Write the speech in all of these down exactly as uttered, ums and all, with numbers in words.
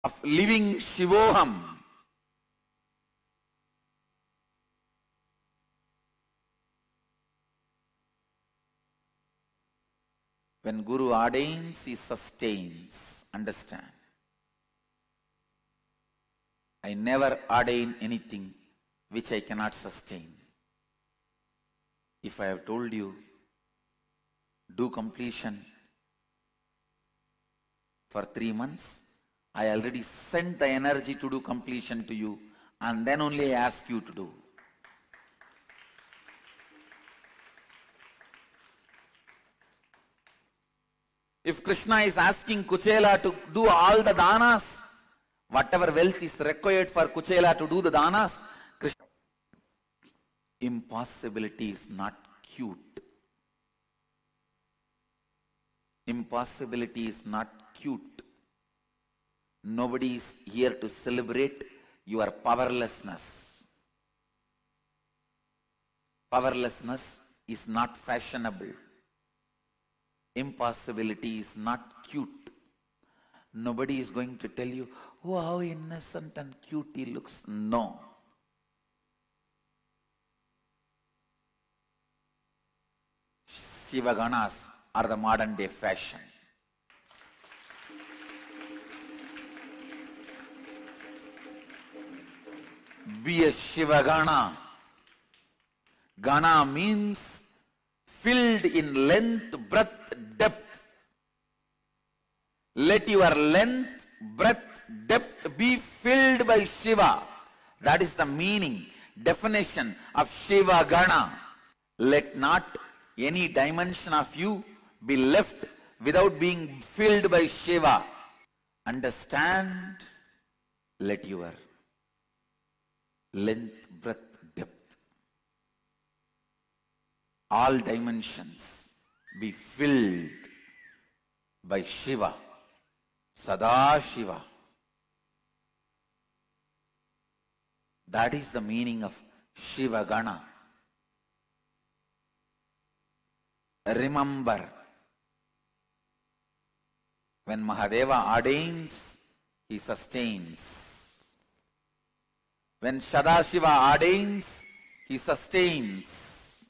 of living Shivoham. When Guru ordains, he sustains. Understand. I never ordain anything which I cannot sustain. If I have told you, do completion for three months, I already sent the energy to do completion to you, and then only I ask you to do. If Krishna is asking Kuchela to do all the danas, whatever wealth is required for Kuchela to do the danas, Krishna, impossibility is not cute. Impossibility is not cute. Nobody is here to celebrate your powerlessness. Powerlessness is not fashionable. Impossibility is not cute. Nobody is going to tell you, oh, how innocent and cute he looks. No. Shivaganas are the modern day fashion. Be a Shivagana. Gana means filled in length, breadth, depth. Let your length, breadth, depth be filled by Shiva. That is the meaning, definition of Shiva Gana. Let not any dimension of you be left without being filled by Shiva. Understand? Let your length, breadth, depth, all dimensions be filled by Shiva, Sada Shiva. That is the meaning of Shiva Gana. Remember, when Mahadeva ordains, he sustains. When Sadashiva ordains, he sustains.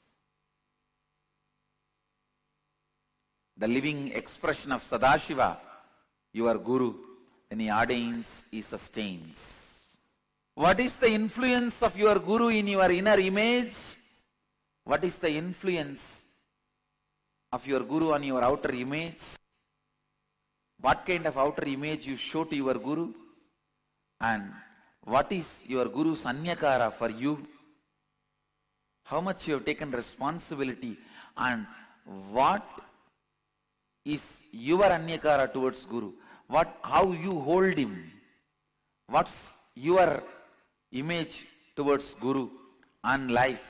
The living expression of Sadashiva, your Guru, when he ordains, he sustains. What is the influence of your Guru in your inner image? What is the influence of your Guru on your outer image? What kind of outer image you show to your Guru? And what is your Guru's Anyakara for you? How much you have taken responsibility, and what is your Anyakara towards Guru? What, how you hold him? What's your image towards Guru and life?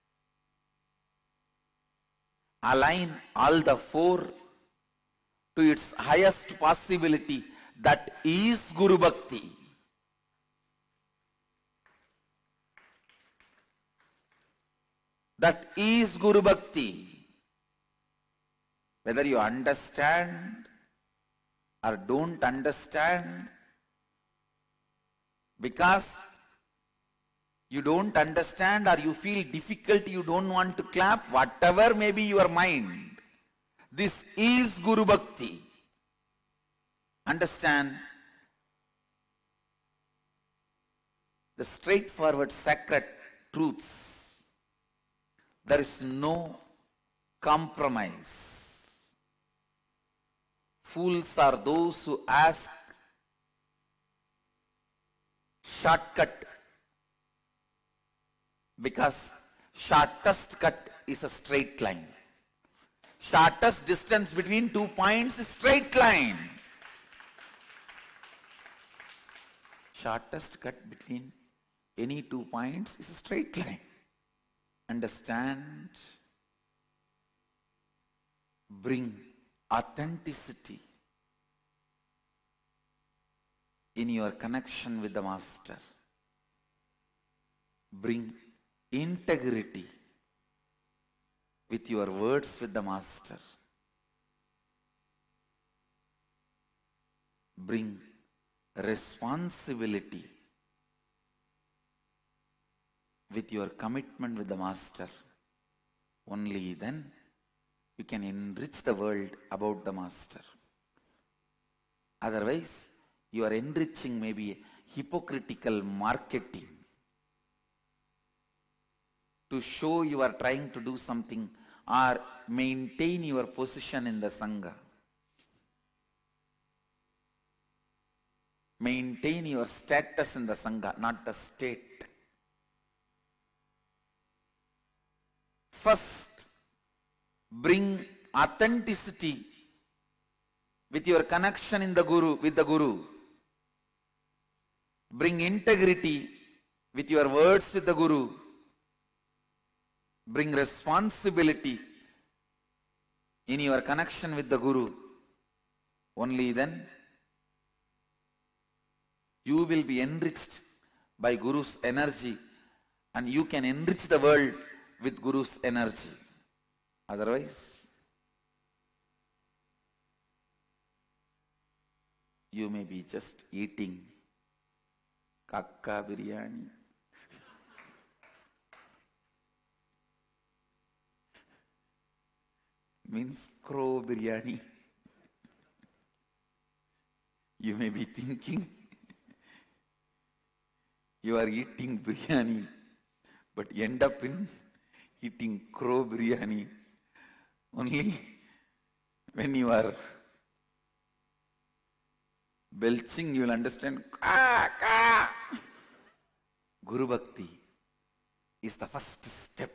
Align all the four to its highest possibility, that is Guru Bhakti. That is Guru Bhakti. Whether you understand or don't understand, because you don't understand or you feel difficult, you don't want to clap, whatever may be your mind, this is Guru Bhakti. Understand? The straightforward sacred truths. There is no compromise. Fools are those who ask shortcut, because shortest cut is a straight line. Shortest distance between two points is straight line. Shortest cut between any two points is a straight line. Understand? Bring authenticity in your connection with the Master. Bring integrity with your words with the Master. Bring responsibility with your commitment with the Master, only then you can enrich the world about the Master. Otherwise, you are enriching maybe hypocritical marketing to show you are trying to do something or maintain your position in the Sangha. Maintain your status in the Sangha, not the state. First, bring authenticity with your connection in the Guru, with the Guru. Bring integrity with your words with the Guru. Bring responsibility in your connection with the Guru. Only then you will be enriched by Guru's energy, and you can enrich the world with Guru's energy. Otherwise, you may be just eating kakka biryani. Means crow biryani. You may be thinking you are eating biryani, but end up in eating crow biryani. Only when you are belching, you will understand. Ka, ka. Guru Bhakti is the first step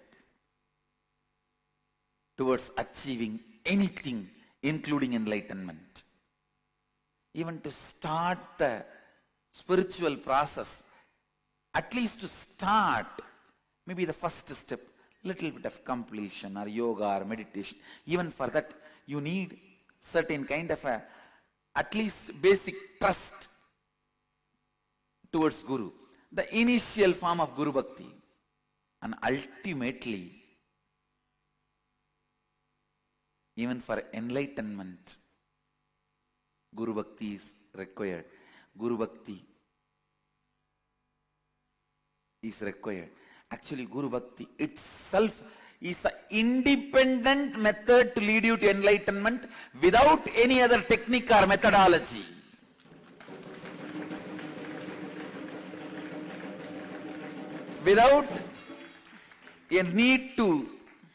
towards achieving anything, including enlightenment. Even to start the spiritual process, at least to start, maybe the first step, little bit of completion or yoga or meditation. Even for that, you need certain kind of a, at least basic trust towards Guru. The initial form of Guru Bhakti. And ultimately, even for enlightenment, Guru Bhakti is required. Guru Bhakti is required. Actually, Guru Bhakti itself is an independent method to lead you to enlightenment without any other technique or methodology. Without a need to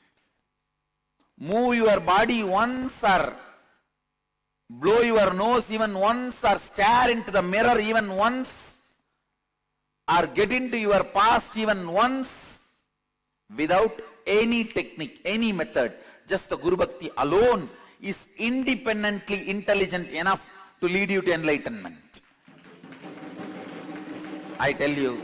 move your body once or blow your nose even once or stare into the mirror even once or get into your past even once, without any technique, any method. Just the Guru Bhakti alone is independently intelligent enough to lead you to enlightenment. I tell you,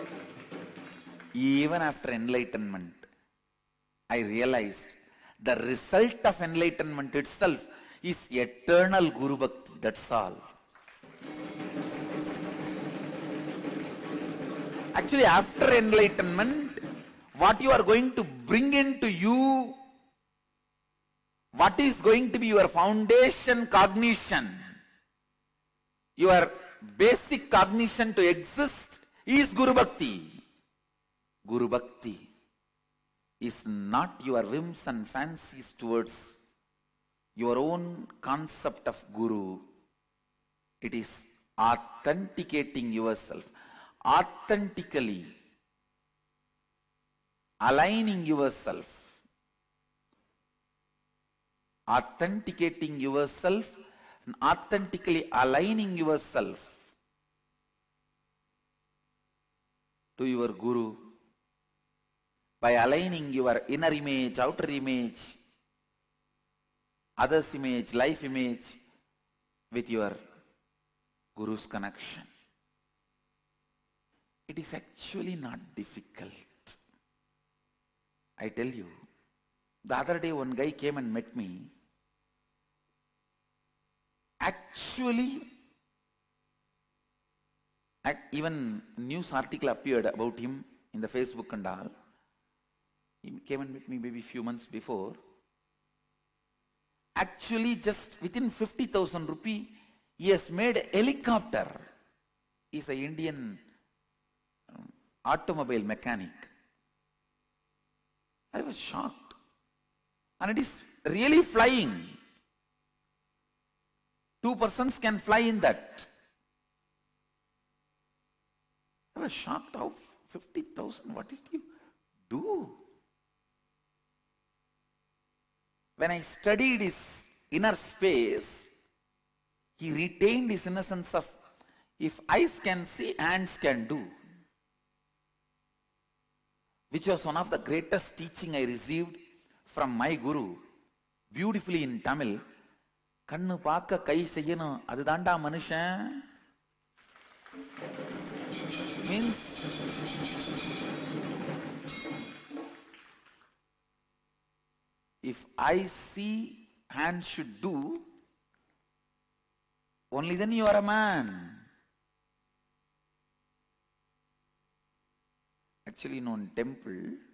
even after enlightenment, I realized the result of enlightenment itself is eternal Guru Bhakti, that's all. Actually, after enlightenment, what you are going to bring into you, what is going to be your foundation cognition, your basic cognition to exist is Guru Bhakti. Guru Bhakti is not your whims and fancies towards your own concept of Guru. It is authenticating yourself, authentically aligning yourself, authenticating yourself and authentically aligning yourself to your Guru by aligning your inner image, outer image, others' image, life image with your Guru's connection. It is actually not difficult. I tell you, the other day one guy came and met me. Actually, even news article appeared about him in the Facebook and all. He came and met me maybe a few months before. Actually, just within fifty thousand rupee, he has made a helicopter is an Indian um, automobile mechanic. I was shocked. And it is really flying. Two persons can fly in that. I was shocked. How fifty thousand? What did you do? When I studied his inner space, he retained his innocence of, if eyes can see, hands can do. Which was one of the greatest teaching I received from my guru, beautifully in Tamil. Kannu paakka kai seyyano, adu daanda manushan. Means, if I see, hands should do, only then you are a man. Actually, you know, in temple,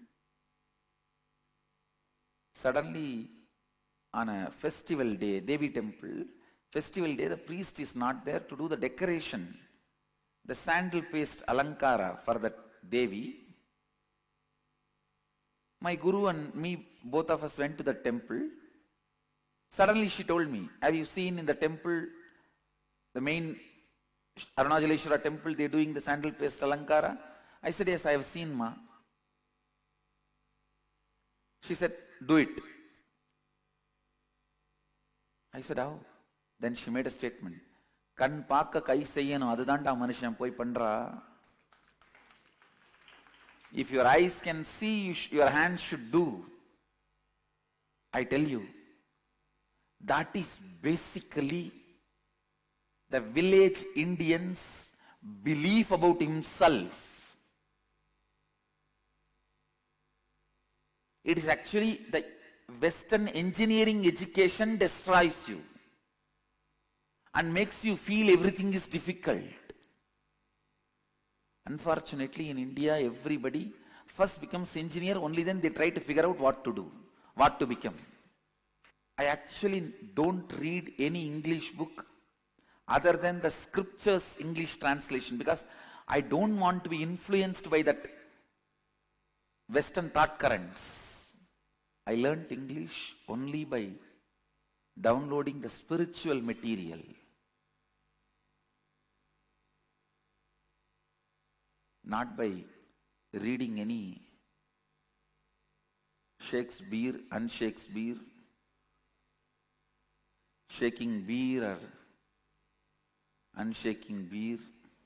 suddenly on a festival day, Devi temple, festival day, the priest is not there to do the decoration, the sandal paste alankara for the Devi. My guru and me, both of us went to the temple. Suddenly she told me, have you seen in the temple, the main Arunachaleshwara temple, they are doing the sandal paste alankara? I said, yes, I have seen, ma. She said, do it. I said, how? Then she made a statement. Kan paakka kai seyyano, adudanda manushan poi pandra. If your eyes can see, you sh your hands should do. I tell you, that is basically the village Indian's belief about himself. It is actually the Western engineering education destroys you and makes you feel everything is difficult. Unfortunately, in India, everybody first becomes engineer, only then they try to figure out what to do, what to become. I actually don't read any English book other than the scriptures English translation, because I don't want to be influenced by that Western thought currents. I learnt English only by downloading the spiritual material. Not by reading any Shakespeare, un-Shakespeare, shaking beer or unshaking beer.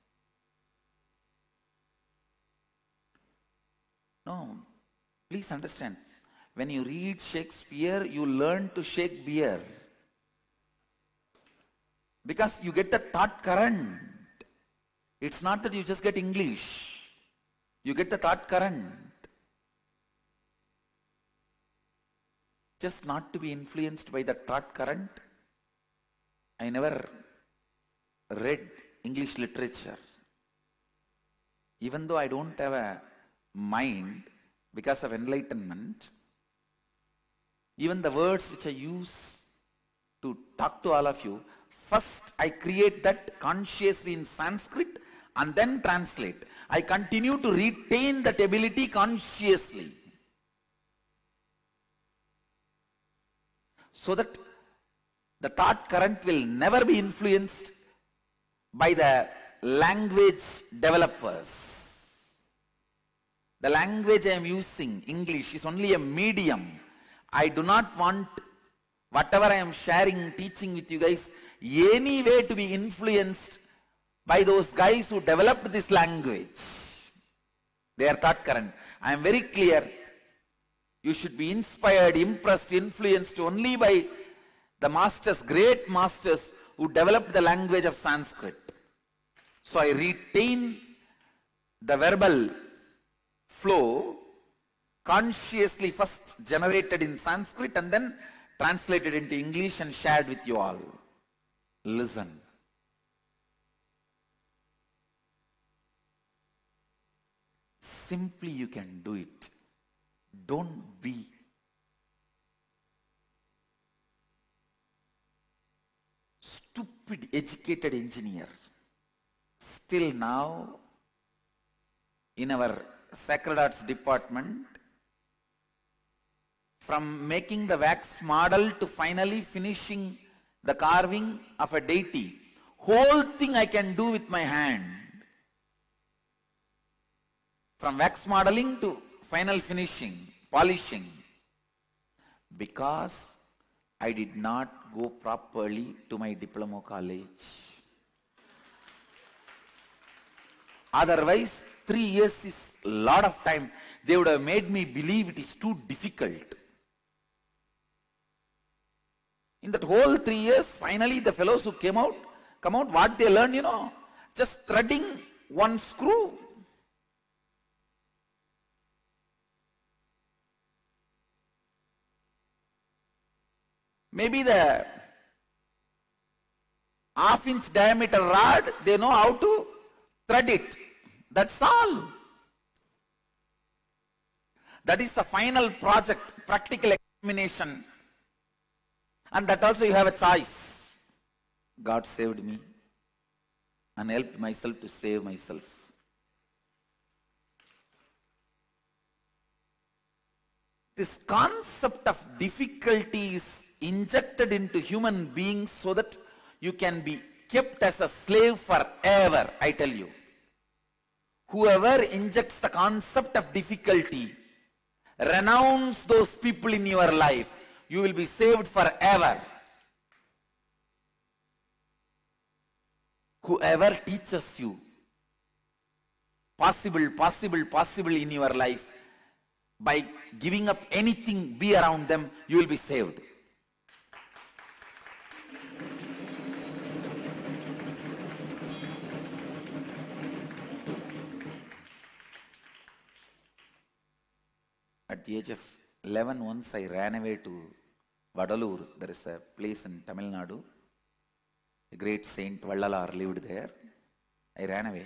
No, please understand. When you read Shakespeare, you learn to shake beer. Because you get the thought current. It's not that you just get English. You get the thought current. Just not to be influenced by the thought current. I never read English literature. Even though I don't have a mind because of enlightenment, even the words which I use to talk to all of you, first I create that consciously in Sanskrit and then translate. I continue to retain that ability consciously, so that the thought current will never be influenced by the language developers. The language I am using, English, is only a medium. I do not want whatever I am sharing, teaching with you guys, any way to be influenced by those guys who developed this language. Their thought current. I am very clear. You should be inspired, impressed, influenced only by the masters, great masters who developed the language of Sanskrit. So I retain the verbal flow consciously, first generated in Sanskrit and then translated into English and shared with you all. Listen. Simply you can do it. Don't be stupid educated engineer. Till now, in our Sacred Arts department, from making the wax model to finally finishing the carving of a deity, whole thing I can do with my hand. From wax modeling to final finishing, polishing. Because I did not go properly to my diploma college. Otherwise, three years is a lot of time. They would have made me believe it is too difficult. In that whole three years, finally the fellows who came out, come out, what they learn, you know, just threading one screw. Maybe the half inch diameter rod, they know how to thread it. That's all. That is the final project, practical examination. And that also you have a choice. God saved me and helped myself to save myself. This concept of difficulty is injected into human beings so that you can be kept as a slave forever, I tell you. Whoever injects the concept of difficulty, renounce those people in your life. You will be saved forever. Whoever teaches you possible, possible, possible in your life, by giving up anything, be around them, you will be saved. At the age of eleven, once I ran away to Vadalur. There is a place in Tamil Nadu. A great saint Vallalar lived there. I ran away.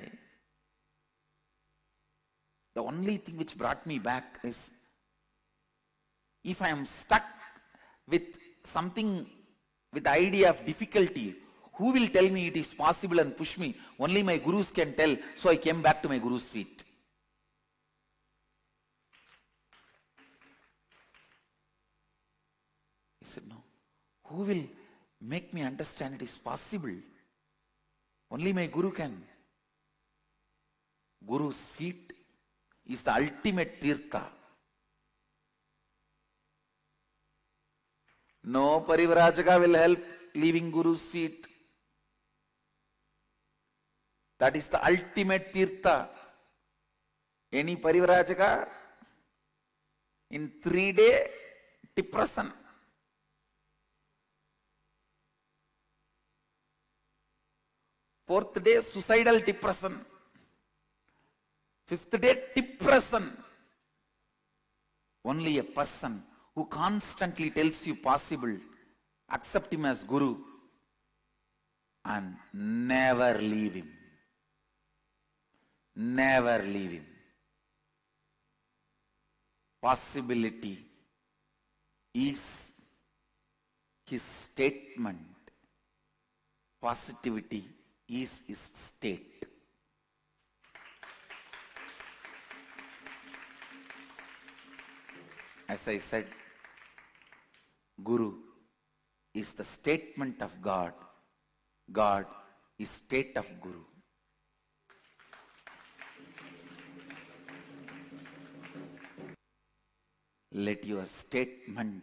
The only thing which brought me back is, if I am stuck with something, with the idea of difficulty, who will tell me it is possible and push me? Only my gurus can tell. So I came back to my guru's feet. He said, no. Who will make me understand it is possible? Only my guru can. Guru's feet is the ultimate tirtha. No parivrajaka will help leaving Guru's feet. That is the ultimate tirtha. Any parivrajaka in three day depression. Fourth day suicidal depression. Fifth day depression. Only a person who constantly tells you possible, accept him as Guru and never leave him. Never leave him. Possibility is his statement. Positivity is his state. As I said, Guru is the statement of God. God is state of Guru. Let your statement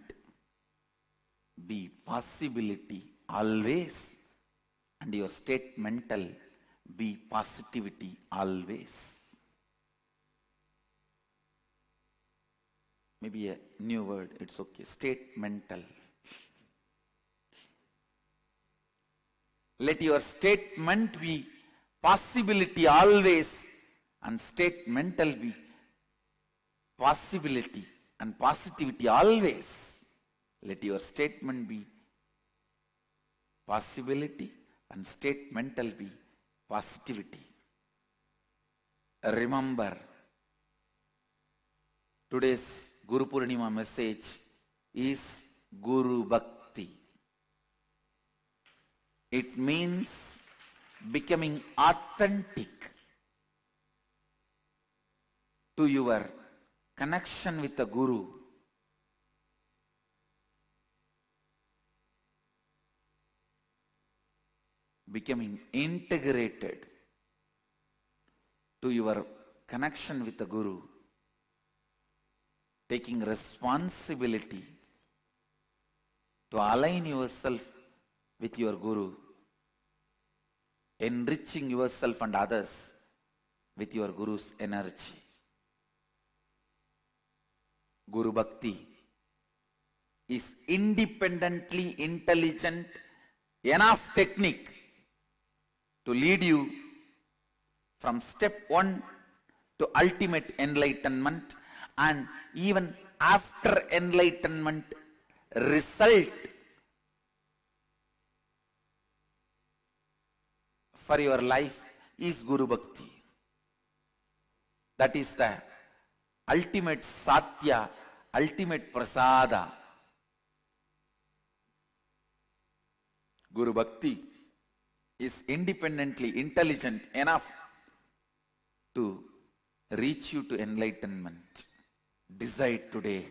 be possibility always, and your statemental be positivity always. Maybe a new word, it's okay. Statemental. Let your statement be possibility always, and statemental be possibility and positivity always. Let your statement be possibility and statemental be positivity. Remember, today's Guru Purnima message is Guru Bhakti. It means becoming authentic to your connection with the Guru, becoming integrated to your connection with the Guru, taking responsibility to align yourself with your Guru, enriching yourself and others with your Guru's energy. Guru Bhakti is independently intelligent enough technique to lead you from step one to ultimate enlightenment, and even after enlightenment result for your life is Guru Bhakti. That is the ultimate satya, ultimate prasada. Guru Bhakti is independently intelligent enough to reach you to enlightenment. Decide today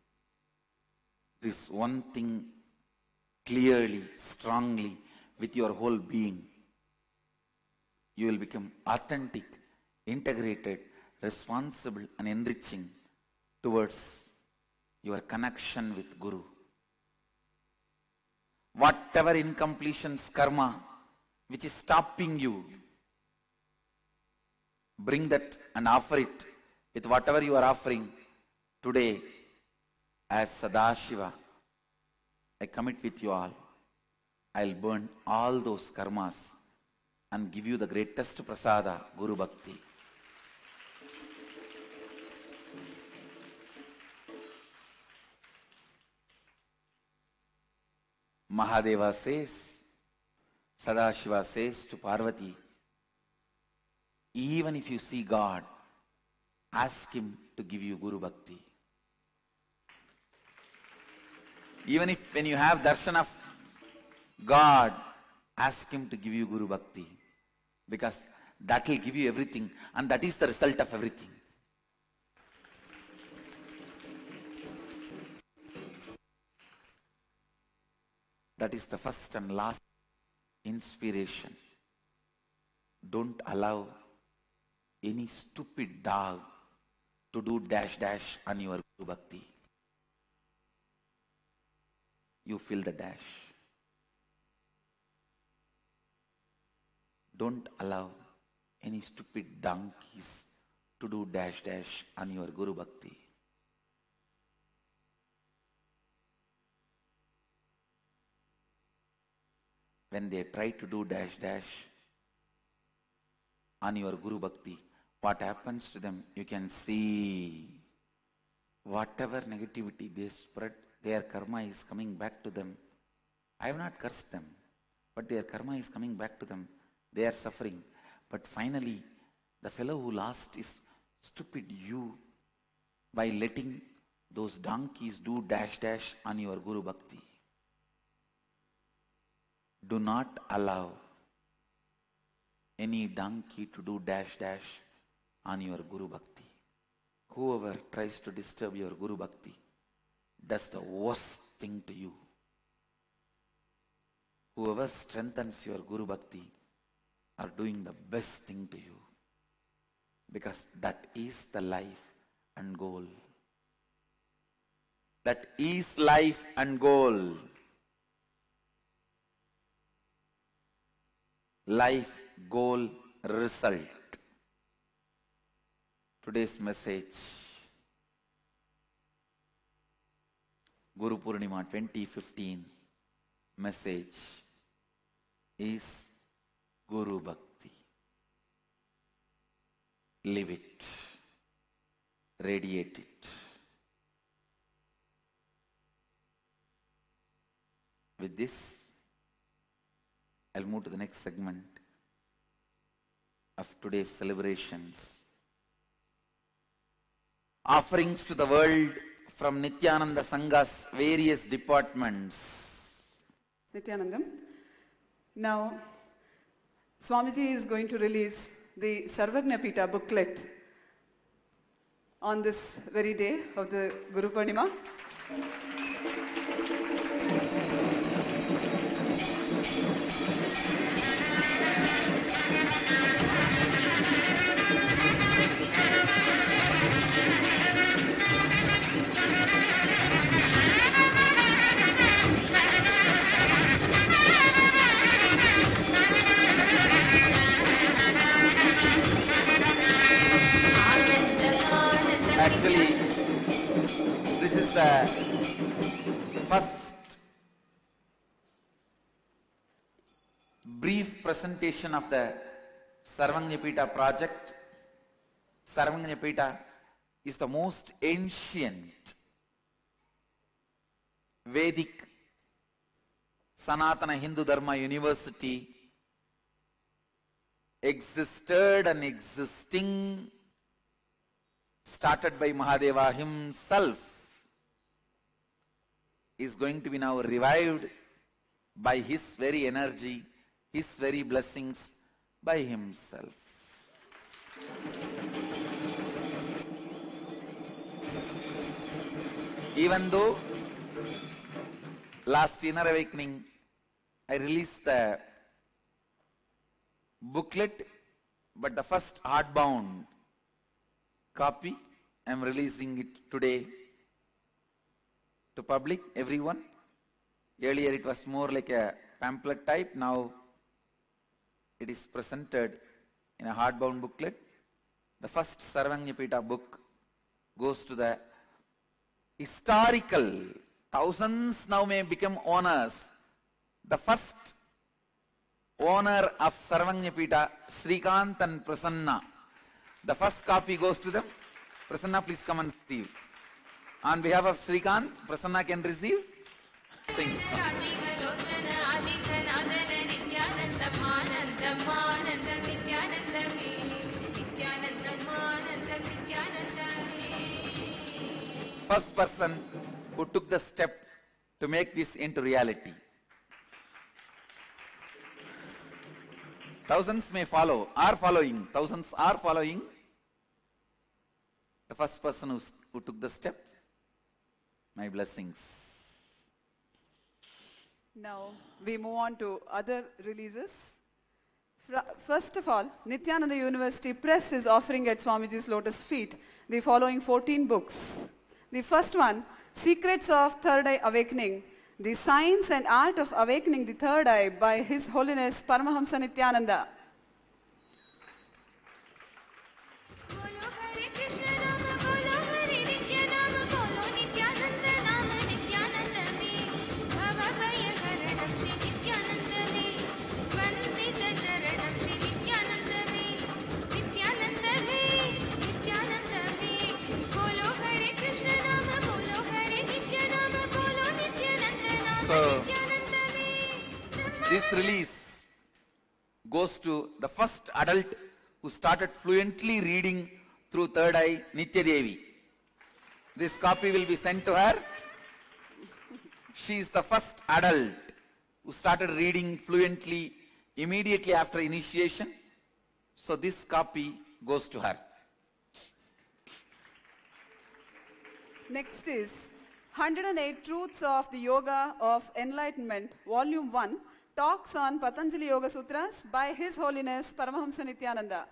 this one thing clearly, strongly, with your whole being. You will become authentic, integrated, responsible and enriching towards your connection with Guru. Whatever incompletions, karma, which is stopping you, bring that and offer it with whatever you are offering today as Sadashiva. I commit with you all. I'll burn all those karmas and give you the greatest prasada, Guru Bhakti. Mahadeva says, Sadashiva says to Parvati, even if you see God, ask him to give you Guru Bhakti. Even if when you have darshan of God, ask him to give you Guru Bhakti. Because that will give you everything, and that is the result of everything. That is the first and last inspiration. Don't allow any stupid dog to do dash dash on your Guru Bhakti. You feel the dash. Don't allow any stupid donkeys to do dash dash on your Guru Bhakti. When they try to do dash dash on your Guru Bhakti, what happens to them? You can see whatever negativity they spread, their karma is coming back to them. I have not cursed them, but their karma is coming back to them. They are suffering. But finally, the fellow who lost is stupid you by letting those donkeys do dash dash on your Guru Bhakti. Do not allow any donkey to do dash dash on your Guru Bhakti. Whoever tries to disturb your Guru Bhakti does the worst thing to you. Whoever strengthens your Guru Bhakti are doing the best thing to you. Because that is the life and goal. That is life and goal. Life, goal, result. Today's message, Guru Purnima twenty fifteen message is Guru Bhakti. Live it. Radiate it. With this, I'll move to the next segment of today's celebrations. Offerings to the world from Nityananda Sangha's various departments. Nityanandam. Now, Swamiji is going to release the Sarvajñapita booklet on this very day of the Guru Purnima. Actually, this is the first brief presentation of the Sarvajñapita project. Sarvajñapita is the most ancient Vedic Sanatana Hindu Dharma University existed and existing, started by Mahadeva himself, is going to be now revived by his very energy, his very blessings, by himself. Even though last Inner Awakening I released the booklet, but the first hardbound copy I am releasing it today to public, everyone. Earlier it was more like a pamphlet type, now it is presented in a hardbound booklet. The first Sarvajñapita book goes to the historical, thousands now may become owners. The first owner of Sarvajñapita, Srikant and Prasanna. The first copy goes to them. Prasanna, please come and receive. On behalf of Srikant, Prasanna can receive. Sing. First person who took the step to make this into reality. Thousands may follow, are following, thousands are following. The first person who, who took the step, my blessings. Now we move on to other releases. First of all, Nityananda University Press is offering at Swamiji's lotus feet the following fourteen books. The first one, Secrets of Third Eye Awakening, The Science and Art of Awakening the Third Eye by His Holiness Paramahamsa Nityananda. So, this release goes to the first adult who started fluently reading through third eye, Nitya Devi. This copy will be sent to her. She is the first adult who started reading fluently immediately after initiation. So this copy goes to her. Next is one hundred eight Truths of the Yoga of Enlightenment, Volume one, Talks on Patanjali Yoga Sutras by His Holiness Paramahamsa Nityananda.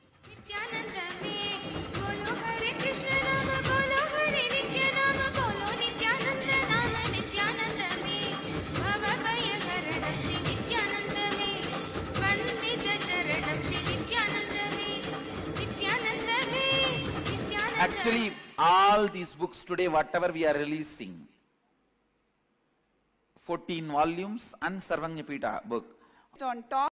Actually, all these books today, whatever we are releasing, fourteen volumes and Sarvajñapita book. On top